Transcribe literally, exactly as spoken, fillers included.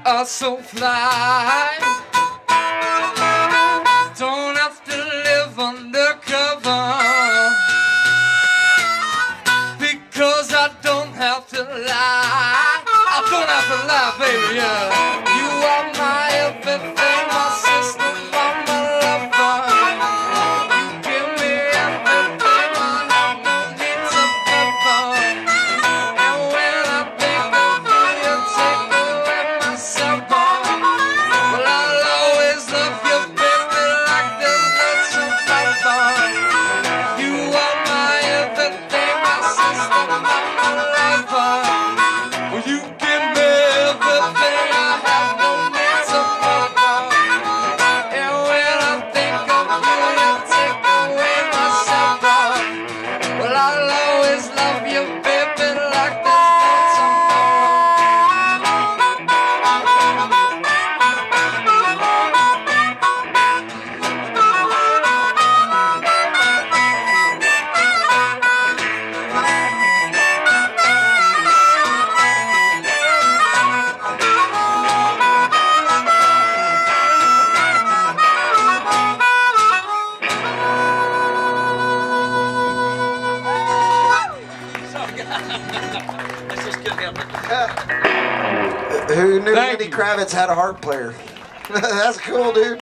are so fly. Don't have to live undercover, because I don't have to lie. I don't have to lie, baby, yeah. You are my everything, my sister, my lover. You give me everything, I have no need to cover. And when I think of you, you take away my supper. Well, I'll always love you, baby, like there's no tomorrow. You are my everything, my sister, my lover. Well, you give me everything, I have no need to cover. And when I think of you, you take away my supper. Well, I'll always love you, baby, like there's no I just couldn't help it. Who knew Thank Lenny you. Kravitz had a harp player? That's cool, dude.